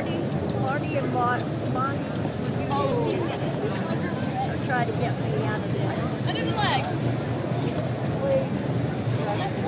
Marty and Bonnie, would you try to get me out of this? Under the leg. Please.